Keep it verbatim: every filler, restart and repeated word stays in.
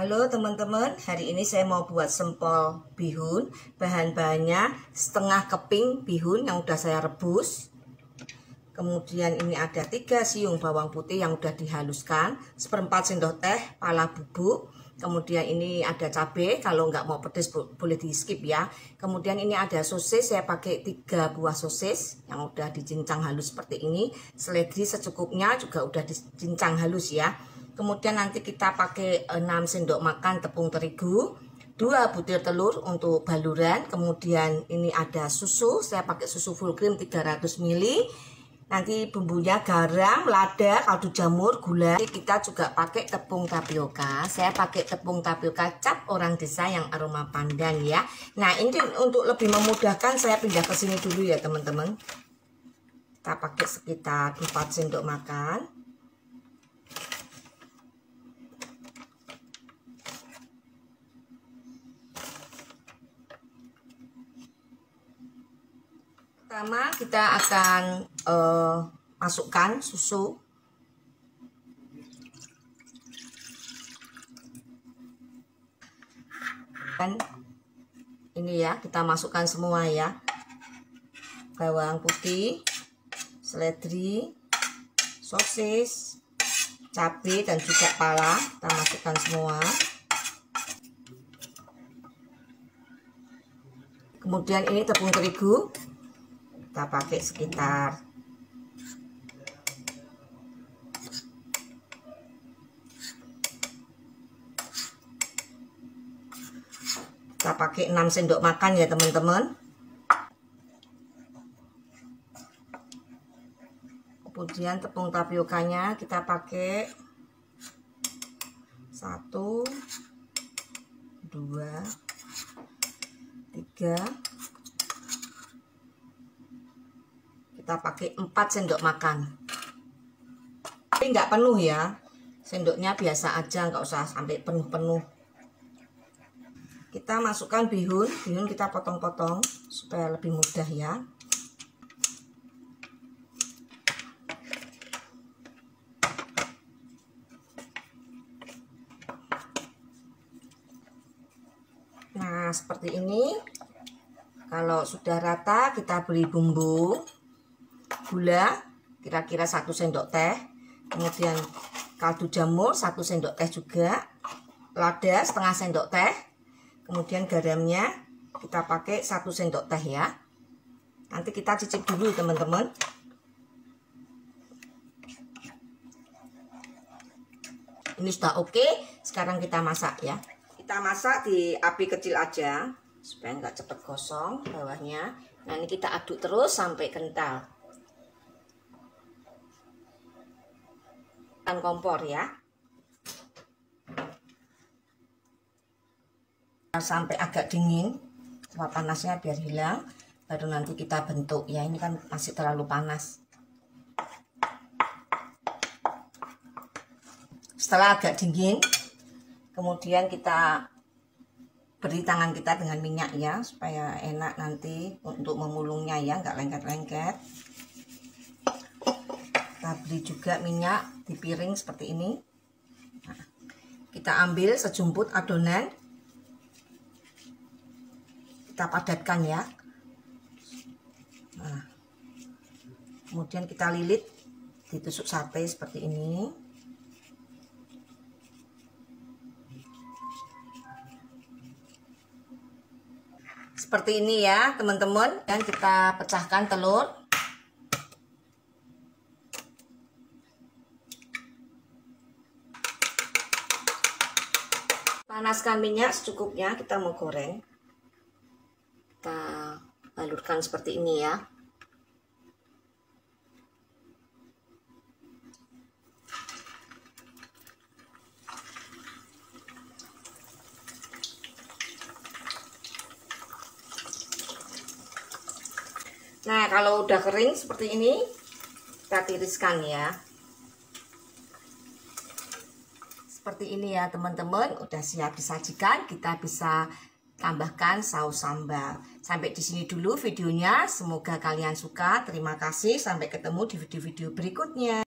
Halo teman-teman, hari ini saya mau buat sempol bihun. Bahan-bahannya setengah keping bihun yang udah saya rebus. Kemudian ini ada tiga siung bawang putih yang udah dihaluskan, seperempat sendok teh pala bubuk. Kemudian ini ada cabai, kalau nggak mau pedas boleh di skip ya. Kemudian ini ada sosis, saya pakai tiga buah sosis yang udah dicincang halus seperti ini. Seledri secukupnya juga udah dicincang halus ya. Kemudian nanti kita pakai enam sendok makan tepung terigu, dua butir telur untuk baluran. Kemudian ini ada susu, saya pakai susu full cream tiga ratus mililiter. Nanti bumbunya garam, lada, kaldu jamur, gula. Kita juga pakai tepung tapioka. Saya pakai tepung tapioka cap orang desa yang aroma pandan ya. Nah, ini untuk lebih memudahkan saya pindah ke sini dulu ya teman-teman. Kita pakai sekitar empat sendok makan. Pertama kita akan uh, masukkan susu. Dan ini ya, kita masukkan semua ya. Bawang putih, seledri, sosis, cabai dan juga pala, kita masukkan semua. Kemudian ini tepung terigu. Kita pakai sekitar kita pakai enam sendok makan ya teman-teman. Kemudian tepung tapiokanya kita pakai satu, dua, tiga. Kita pakai empat sendok makan, tapi nggak penuh ya, sendoknya biasa aja, nggak usah sampai penuh-penuh. Kita masukkan bihun, bihun kita potong-potong supaya lebih mudah ya. Nah seperti ini. Kalau sudah rata kita beri bumbu. Gula kira-kira satu sendok teh, kemudian kaldu jamur satu sendok teh juga, lada setengah sendok teh, kemudian garamnya kita pakai satu sendok teh ya. Nanti kita cicip dulu teman-teman. Ini sudah oke, sekarang kita masak ya. Kita masak di api kecil aja supaya nggak cepet gosong bawahnya. Nah ini kita aduk terus sampai kental. Kompor ya sampai agak dingin, uap panasnya biar hilang, baru nanti kita bentuk ya. Ini kan masih terlalu panas. Setelah agak dingin, kemudian kita beri tangan kita dengan minyak ya, supaya enak nanti untuk memulungnya ya, nggak lengket-lengket. Kita beri juga minyak di piring seperti ini. Nah, kita ambil sejumput adonan, kita padatkan ya. Nah, kemudian kita lilit ditusuk sate seperti ini. Seperti ini ya teman-teman. Dan kita pecahkan telur. Panaskan minyak secukupnya, kita mau goreng. Kita balurkan seperti ini ya. Nah kalau udah kering seperti ini, kita tiriskan ya. Seperti ini ya teman-teman, udah siap disajikan. Kita bisa tambahkan saus sambal. Sampai di sini dulu videonya. Semoga kalian suka. Terima kasih. Sampai ketemu di video-video berikutnya.